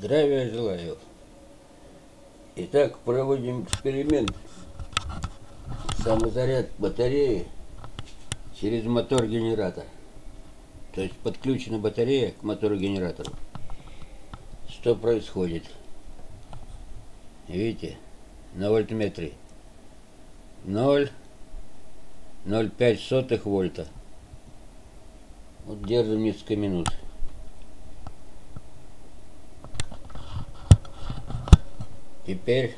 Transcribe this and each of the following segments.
Здравия желаю. Итак, проводим эксперимент. Самозаряд батареи через мотор-генератор. То есть подключена батарея к мотору-генератору. Что происходит? Видите, на вольтметре 0,05 вольта. Вот держим несколько минут. Теперь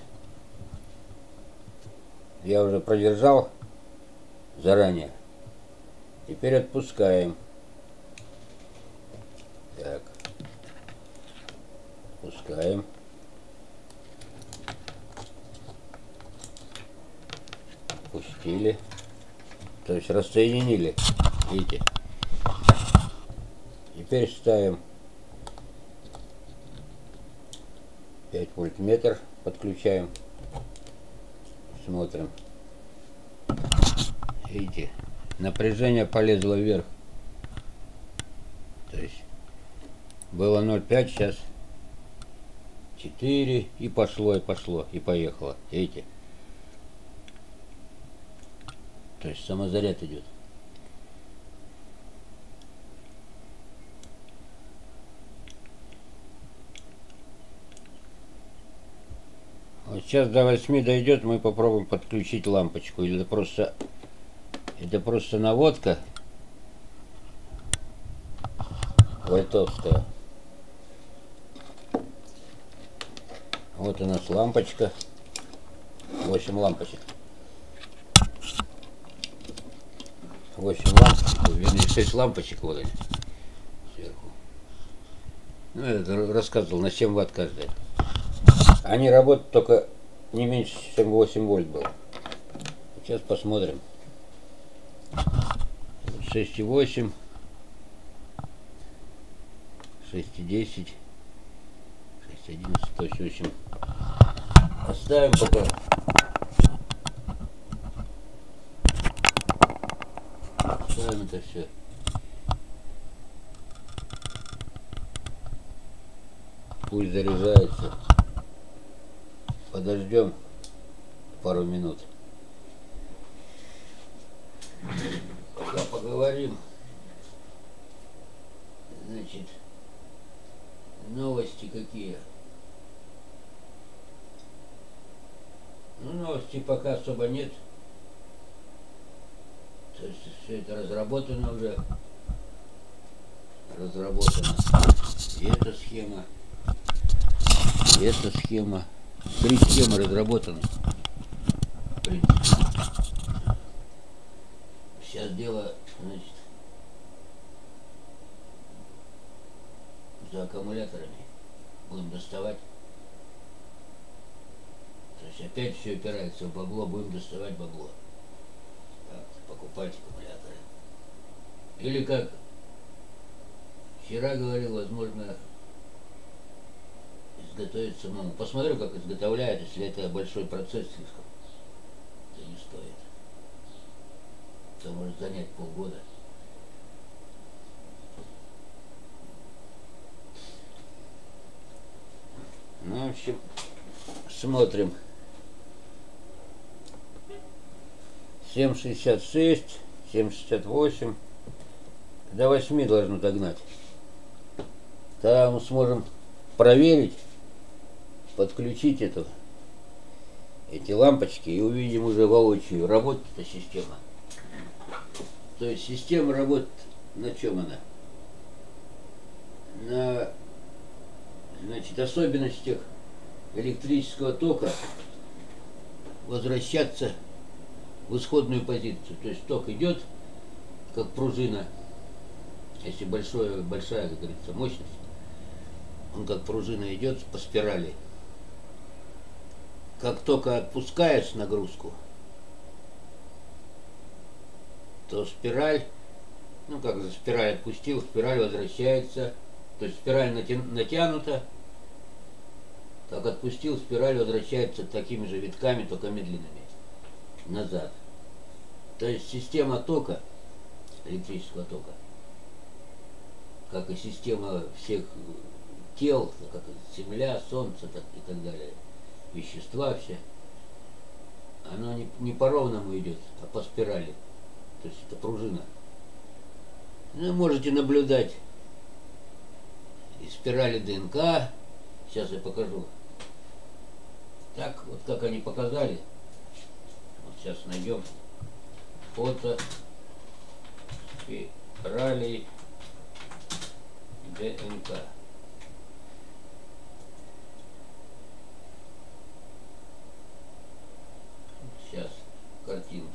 я уже продержал заранее. Теперь отпускаем. Так. Отпускаем. Отпустили. То есть рассоединили. Видите? Теперь ставим 5 вольтметр. Подключаем. Смотрим. Видите? Напряжение полезло вверх. То есть было 0,5, сейчас 4 и пошло, и поехало. Видите? То есть самозаряд идет. Вот сейчас до 8 дойдет, мы попробуем подключить лампочку. Или это просто наводка вольтовская. Вот у нас лампочка. 8 лампочек. 8 лампочек, вернее 6 лампочек вот они сверху. Ну, я это рассказывал, на 7 ватт каждая. Они работают только не меньше, чем 8 вольт было. Сейчас посмотрим. 6,8, 6,10, 6,11, то есть, в общем, оставим пока. Оставим это все. Пусть заряжается. Подождем пару минут. Пока поговорим. Значит, новости какие? Ну, новостей пока особо нет. То есть все это разработано уже. Разработано. И эта схема. И эта схема. 3 схемы разработаны. В принципе. Сейчас дело, значит, за аккумуляторами. Будем доставать. То есть опять все опирается в бабло. Будем доставать бабло. Так, покупать аккумуляторы. Или как вчера говорил, возможно, изготовить самому. Посмотрю, как изготовляют, если это большой процесс слишком. Это не стоит. Это может занять полгода. Ну, в общем, смотрим. 7,66, 7,68. До 8 должно догнать. Тогда мы сможем проверить, подключить эти лампочки и увидим уже воочию, работает эта система. То есть система работает на чем она? На, значит, особенностях электрического тока возвращаться в исходную позицию. То есть ток идет, как пружина, если большая, как говорится, мощность, он как пружина идет по спирали. Как только отпускаешь нагрузку, то спираль, ну как за спираль отпустил, спираль возвращается, то есть спираль натянута, как отпустил, спираль возвращается такими же витками, только медленными, назад. То есть система тока, электрического тока, как и система всех тел, как Земля, Солнце и так далее, вещества все, оно не по ровному идет, а по спирали. То есть это пружина. Ну, можете наблюдать и спирали ДНК. Сейчас я покажу. Так, вот как они показали. Вот сейчас найдем фото спиралей ДНК. Сейчас картинки.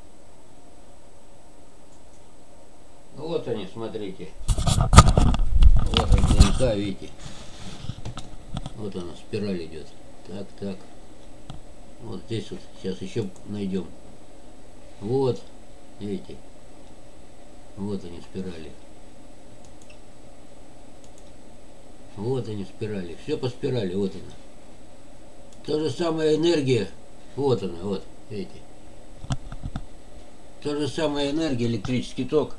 Ну, вот они, смотрите. Вот они, ДНК, видите. Вот она, спираль идет. Так, так. Вот здесь вот сейчас еще найдем. Вот, видите. Вот они, спирали. Вот они, спирали. Все по спирали, вот она. То же самая энергия. Вот она, вот, видите. То же самая энергия, электрический ток.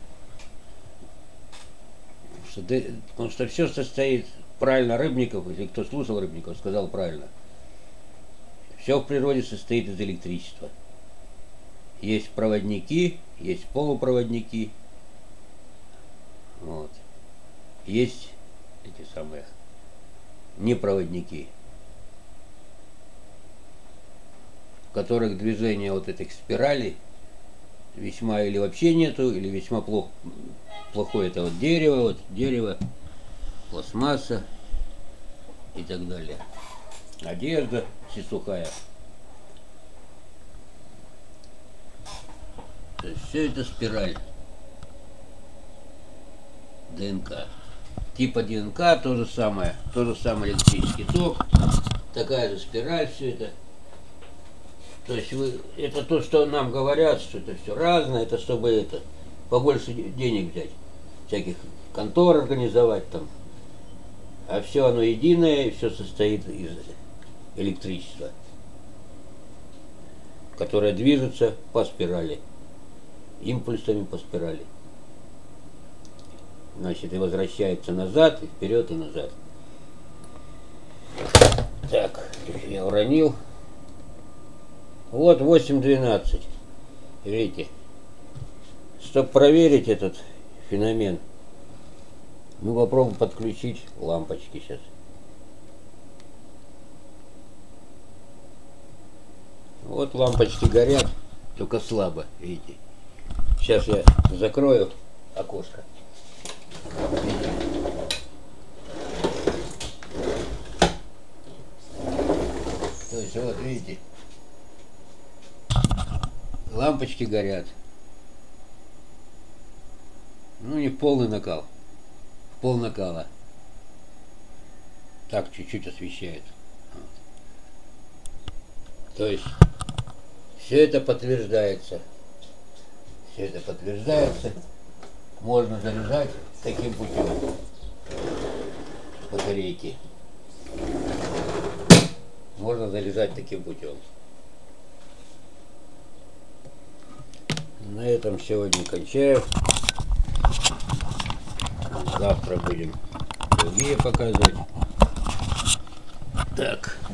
Потому что все состоит, правильно Рыбников, или кто слушал Рыбников, сказал правильно. Все в природе состоит из электричества. Есть проводники, есть полупроводники. Вот. Есть эти самые непроводники, в которых движение вот этих спиралей весьма или вообще нету, или весьма плохое. Это вот дерево, пластмасса и так далее. Одежда все сухая. То есть все это спираль. ДНК. Типа ДНК то же самое электрический ток, такая же спираль, все это. То есть это то, что нам говорят, что это все разное, это чтобы это побольше денег взять, всяких контор организовать там. А все оно единое, и все состоит из электричества, которое движется по спирали, импульсами по спирали. Значит, и возвращается назад, и вперед, и назад. Так, я уронил. Вот 8:12. Видите? Чтобы проверить этот феномен, мы попробуем подключить лампочки сейчас. Вот лампочки горят, только слабо, видите. Сейчас я закрою окошко. То есть вот видите, лампочки горят. Ну не в полный накал, в пол накала. Так чуть-чуть освещает. Вот. То есть все это подтверждается. Все это подтверждается. Можно заряжать таким путем батарейки. Можно заряжать таким путем. На этом сегодня кончаю. Завтра будем другие показывать. Так.